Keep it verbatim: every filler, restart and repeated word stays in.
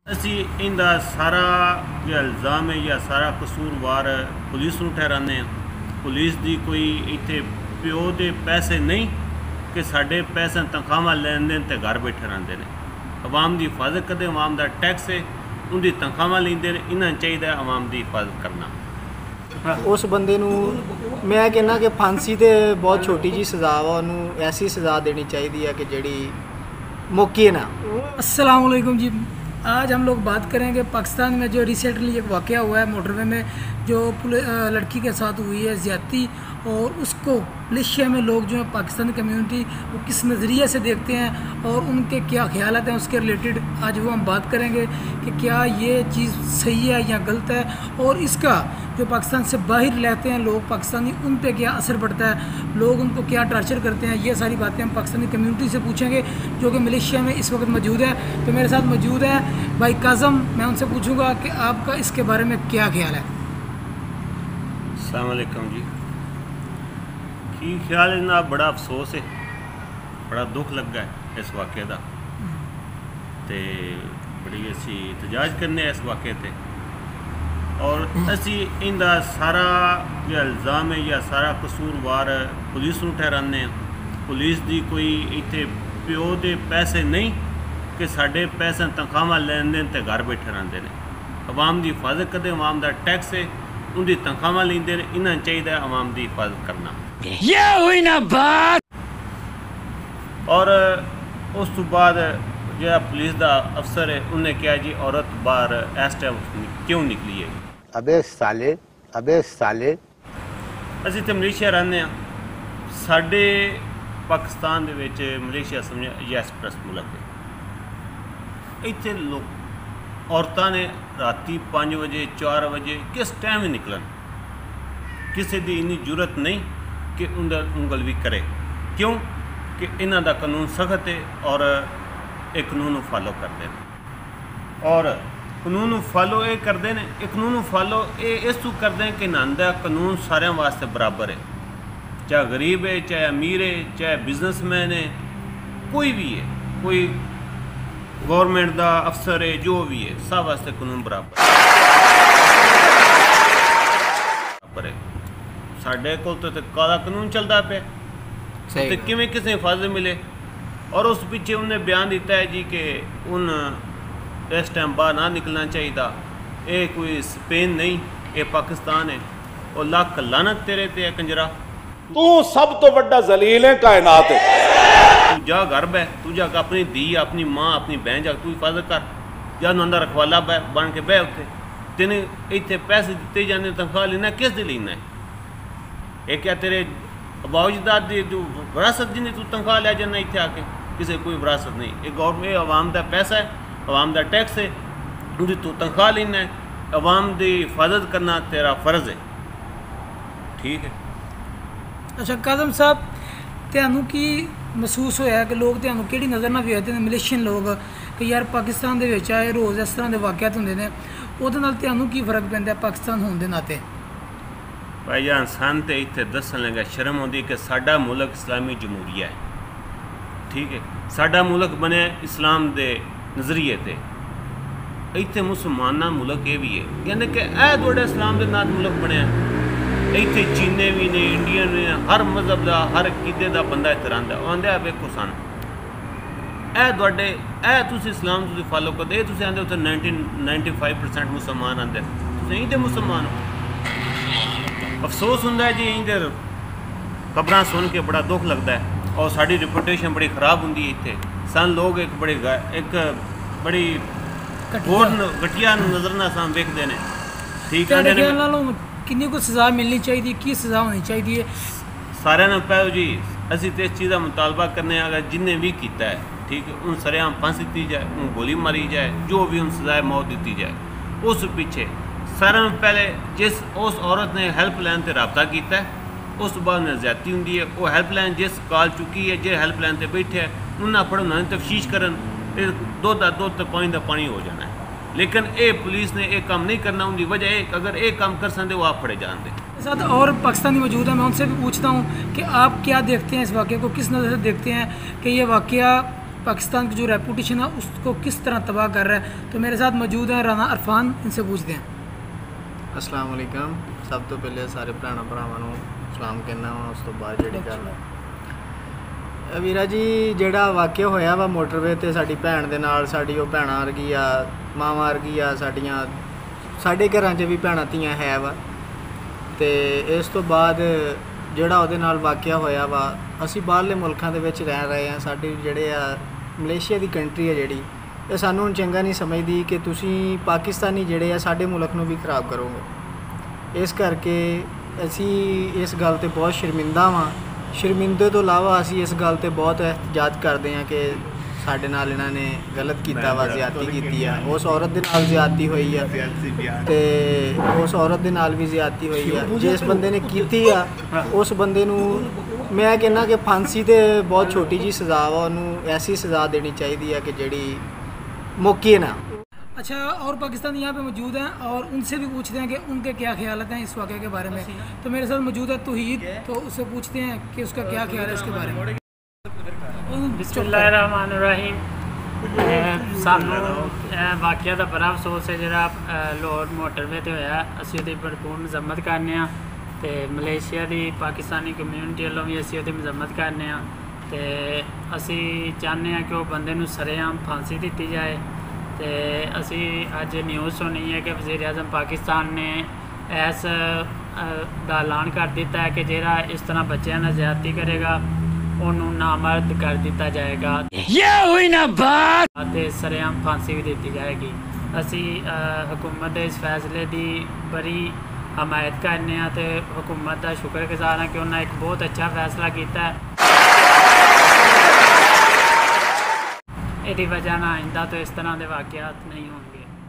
असी इंदा सारा जो इल्ज़ाम है या सारा कसूरवार पुलिस नूं ठहराने पुलिस की कोई इत्थे प्यो के पैसे नहीं कि साढ़े पैसे तनख्वाह लैन देन ते घर बैठे रहते हैं। अवाम की हिफाजत करते, अवाम का टैक्स है उनकी तनख्वाह लेंदे ने, इन्हां चाहिए अवाम की हिफाजत करना। उस बंदे नूं मैं कहना कि फांसी तो बहुत छोटी जी सज़ा वा, उन्होंने ऐसी सज़ा देनी चाहिए है कि जिहड़ी मौके ना। अस्सलाम वालेकुम जी, आज हम लोग बात करेंगे पाकिस्तान में जो रिसेंटली एक वाक़या हुआ है मोटरवे में, जो लड़की के साथ हुई है ज़्यादती, और उसको मलेशिया में लोग जो है पाकिस्तानी कम्युनिटी वो किस नज़रिए से देखते हैं और उनके क्या ख्यालात हैं उसके रिलेटेड आज वो हम बात करेंगे कि क्या ये चीज़ सही है या गलत है, और इसका जो पाकिस्तान से बाहर रहते हैं लोग पाकिस्तानी उन पे क्या असर पड़ता है, लोग उनको क्या टार्चर करते हैं। ये सारी बातें हम पाकिस्तानी कम्युनिटी से पूछेंगे जो कि मलेशिया में इस वक्त मौजूद है। तो मेरे साथ मौजूद है भाई काज़म, मैं उनसे पूछूंगा कि आपका इसके बारे में क्या ख्याल है। अस्सलाम वालेकुम जी, की ख्याल है जनाब, बड़ा अफसोस है, बड़ा दुख लगा है इस वाक़े का, तो बड़ी असी एहतजाज करने इस वाक़े ते, और असी इंदा सारा जो इल्ज़ाम है या सारा कसूरवार पुलिस नूं ठहराने पुलिस की कोई इत्थे प्यो के पैसे नहीं कि साढ़े पैसे तनख्वाह लैन देन ते घर बैठे रहते हैं। अवाम की हिफाजत करते, अवाम का टैक्स है उनकी तनख्वाह लेंदे ने, इन्हां चाहिए अवाम की हिफाजत करना। ये हुई ना बात। और उस तो बाद जो पुलिस का अफसर है उन्हें कहा जी औरत बाहर इस टाइम क्यों निकली है। अबे साले अबे साले असी तो मलेशिया रहने, साढ़े पाकिस्तान दे विच मलेशिया समझ यस प्लस मुल्क है। इत्थे लोग औरतां ने राती पाँच बजे चार बजे किस टाइम ही निकलन, किसी की इन्नी जरूरत नहीं कि उनका उंगल भी करे, क्यों कि इन्हां दा कानून सख्त है और एक कानून फॉलो करते हैं। और कानून फॉलो ये करते हैं, एक कानून फॉलो ये इस तू करते हैं कि इन्हां दा कानून सारे वास्ते बराबर है, चाहे गरीब है, चाहे अमीर है, चाहे बिजनेसमैन है, कोई भी है, कोई गवर्नमेंट का अफसर है, जो भी है, सब वास्ते कानून बराबर है। साढ़े को तो काला कानून चलता पे तो किमें किसी हिफाजत मिले। और उस पीछे उन्हें बयान दिता है जी कि उन इस टाइम बाहर ना निकलना चाहिए, ये कोई स्पेन नहीं, ये पाकिस्तान है। और लाख लानत तेरे ते कंजरा, तू सब तो बड़ा जलील है कायनात है। तू जा घर बह, तू जा अपनी धी अपनी माँ अपनी बहन जा तू हिफाजत कर, जा उन्होंने रखवाला बह बन के बह उत्थे। तेन इतने पैसे दिते जाने, तनख्वाह लेना किस दे लेना है? ये क्या तेरे बावजदाद जो विरासत जिन्हें तू तनख्वाह लै जाना इतने आके, किसी कोई विरासत नहीं। ये गवर्नमेंट अवाम का पैसा है, अवाम का टैक्स है, उनकी तू तनख्वाह लेना है, अवाम की हिफाजत करना तेरा फ़र्ज़ है, ठीक है। अच्छा काज़म साहब, तुहानू की महसूस होया कि लोग तुहानू किहड़ी नज़र नाल वेखदे ने मलेशियन लोग कि यार पाकिस्तान दे विच आए रोज़ इस तरह के वाक़यात हुंदे ने, उहदे नाल तुहानू की फर्क पैंदा है पाकिस्तान होने के नाते? भाई जान सन तो इतने दसन लगा शर्म आती कि साडा मुल्क इस्लामी जमहूरिया है, ठीक है, साडा मुल्क बने इस्लाम के नज़रिए से। इतने मुसलमाना मुल्क ये भी है, यानी कि यह थोड़ा इस्लाम के नाल मुल्क बनया। इतने चीने भी ने, इंडियन ने, हर मजहब का हर किदे का बंदा इतने रहा आंदा वेखो सन ए थोड़े ए तुम इस्लाम तुम फॉलो करते, तुम आते उत्थे नाइनटी नाइनटी फाइव परसेंट मुसलमान आते, तुम यहीं तो मुसलमान हो। अफसोस होंदा है जी इधर खबरां सुन के बड़ा दुख लगता है, और साड़ी रिपूटेशन बड़ी खराब होंदी है। इतने सन लोग एक बड़े एक बड़ी होर घटिया नज़र ना सन वेखते हैं, ठीक है। किन्नी को सज़ा मिलनी चाहिए, की सज़ा होनी चाहिए? सारे ने पैो जी असी तो इस चीज़ का मुतालबा करने, अगर जिन्हें भी किया है, ठीक है, उन सरेआम फांसी दी जाए, उन गोली मारी जाए, जो भी उन सजाए मौत दी जाए। उस पीछे सारे पहले जिस उस औरत ने हैल्पलाइन से रबता किया है, उस बाद उन्हें ज्यादती होंगी है, वो हैल्पलाइन जिस कॉल चुकी है, जो हैल्पलाइन से बैठे है, उन्हें पढ़ उन्होंने तफ्तीश करन, दो दा दो तो पानी का पानी हो जाना है। लेकिन ये पुलिस ने एक काम नहीं करना, उनकी वजह एक अगर एक काम कर सकते वो आप फड़े जानते। साथ और पाकिस्तानी मौजूद है, मैं उनसे भी पूछता हूँ कि आप क्या देखते हैं इस वाक़े को, किस नज़र से देखते हैं कि ये वाक़या पाकिस्तान की जो रेपूटेशन है उसको किस तरह तबाह कर रहा है। तो मेरे साथ मौजूद हैं राना अरफान, इनसे पूछते हैं। अस्सलाम वालेकुम। सब तो पहले सारे भैन भरावां नूं सलाम कहना वा। उस तो बाद जिहड़ी गल वीरा जी ਜਿਹੜਾ ਵਾਕਿਆ ਹੋਇਆ ਵਾ ਮੋਟਰਵੇ ਤੇ ਸਾਡੀ ਭੈਣ ਦੇ ਨਾਲ, ਸਾਡੀ ਉਹ ਭੈਣਾਂ ਵਰਗੀ ਆ, ਮਾਵਾਂ ਵਰਗੀ ਆ ਸਾਡੀਆਂ, ਸਾਡੇ ਘਰਾਂ 'ਚ ਵੀ ਭੈਣਾਂ ਧੀਆਂ ਹੈ ਵਾ। ਤੇ ਇਸ ਤੋਂ ਬਾਅਦ ਜਿਹੜਾ ਉਹਦੇ ਨਾਲ ਵਾਕਿਆ ਹੋਇਆ ਵਾ, ਅਸੀਂ ਬਾਹਰਲੇ ਮੁਲਕਾਂ ਦੇ ਵਿੱਚ ਰਹਿ ਰਹੇ ਹਾਂ। ਸਾਡੇ ਜਿਹੜੇ ਆ ਮਲੇਸ਼ੀਆ ਦੀ ਕੰਟਰੀ ਹੈ ਜਿਹੜੀ, ਇਹ ਸਾਨੂੰ ਹੁਣ ਚੰਗਾ ਨਹੀਂ ਸਮਝਦੀ ਕਿ ਤੁਸੀਂ ਪਾਕਿਸਤਾਨੀ ਜਿਹੜੇ ਆ ਸਾਡੇ ਮੁਲਕ ਨੂੰ ਵੀ ਖਰਾਬ ਕਰੋਗੇ। ਇਸ ਕਰਕੇ ਅਸੀਂ ਇਸ ਗੱਲ 'ਤੇ ਬਹੁਤ ਸ਼ਰਮਿੰਦਾ ਵਾਂ। ਸ਼ਰਮਿੰਦੇ ਤੋਂ ਇਲਾਵਾ ਅਸੀਂ ਇਸ ਗੱਲ 'ਤੇ ਬਹੁਤ ਇਹਤਜਾਜ ਕਰਦੇ ਹਾਂ ਕਿ ਸਾਡੇ ਨਾਲ ਇਹਨਾਂ ਨੇ ਗਲਤ ਕੀਤਾ ਵਾ, ਜ਼ਿਆਦਤੀ ਕੀਤੀ ਆ। ਉਸ ਔਰਤ ਦੇ ਨਾਲ ਜ਼ਿਆਦਤੀ ਹੋਈ ਆ ਤੇ ਉਸ ਔਰਤ ਦੇ ਨਾਲ ਵੀ ਜ਼ਿਆਦਤੀ ਹੋਈ ਆ। ਜਿਸ ਬੰਦੇ ਨੇ ਕੀਤੀ ਆ ਉਸ ਬੰਦੇ ਨੂੰ ਮੈਂ ਕਹਿੰਦਾ ਕਿ ਫਾਂਸੀ ਤੇ ਬਹੁਤ ਛੋਟੀ ਜੀ ਸਜ਼ਾ ਵਾ, ਉਹਨੂੰ ਐਸੀ ਸਜ਼ਾ ਦੇਣੀ ਚਾਹੀਦੀ ਆ ਕਿ ਜਿਹੜੀ ਮੁੱਕੇ ਨਾ। अच्छा, और पाकिस्तान यहाँ पे मौजूद हैं और उनसे भी पूछते हैं कि उनके क्या ख्याल हैं इस वाक़े के बारे में। तो मेरे साथ मौजूद है तौहीद, तो उससे पूछते हैं कि उसका क्या ख्याल है इसके बारे में। बिस्मिल्लाहिर्रहमानिर्रहीम। सानू वाक़या का बड़ा अफसोस है जो लाहौर मोटरवे ते होया। असीं उहदी भरपूर मजम्मत करने आ ते मलेशिया की पाकिस्तानी कम्यूनिटी वालों भी असीं उहदी मजम्मत करने आ ते असीं चाहते हैं कि वो बंदे नूं सरेआम फांसी दी जाए। तो असी अज न्यूज़ सुनी है कि वज़ीर आज़म पाकिस्तान ने इस दा ऐलान कर दिता है कि जिहड़ा इस तरह बच्चों नाल ज़्यादती करेगा उन्होंने नामर्द कर दिता जाएगा। ये हुई ना बात। ते सरेआम फांसी भी दी जाएगी। असी हुकूमत के इस फैसले की बड़ी हमायत करने हैं तो हुकूमत का शुक्रगुजार हाँ कि उन्हें एक बहुत अच्छा फैसला किया है। इसकी वजह ना आइंदा तो इस तरह के वाक़यात नहीं होंगे।